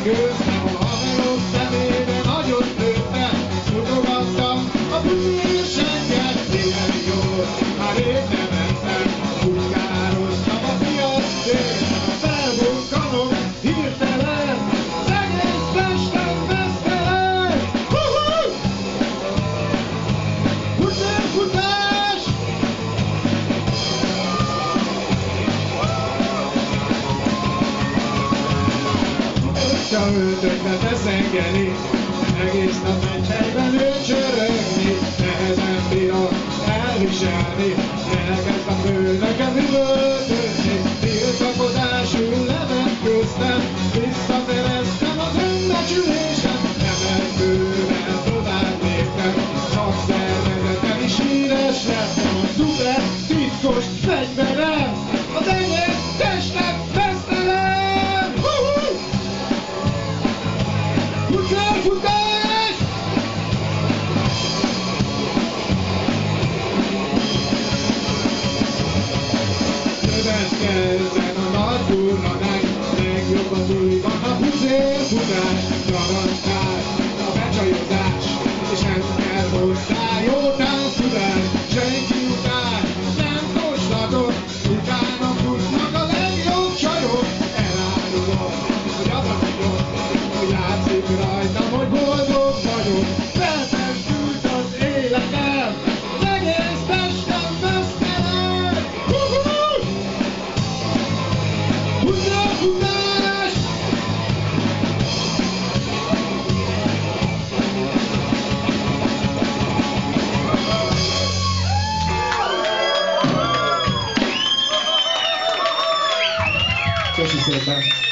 Köztem a haverok szemébe nagyot nőttem, mutogattam a bűnöseket, milyen jó, már rég nem ettem, kukároztam a piac szélén, felbukkanok hirtelen, az egész testem vesztelen. Futás! Öltökbe feszengeni, egész nap egy helyben őcsörögni, nehezen bírom elviselni, elkezd a főnökem üvöltözni, tiltakozásul levetköztem, visszatereztem az önbecsülésem, emelkővel tovább léptem, csak szervezetem is híres lettem, a szuper titkos fegyverem, az egész testem vesztelen! Futás! Következzen a nagy furlanás, legjobb az újban a pucérfutás, garantál a becsajozás, és nem kell hozzá jó tánctudás, senki után nem kóstlatok, utána futnak a legjobb csajok, elárulom, hogy az a titok, hogy látszik rajtam, hogy boldog vagyok, felfestült az életem, az egész testem vesztelen! Futás! Köszi szépen!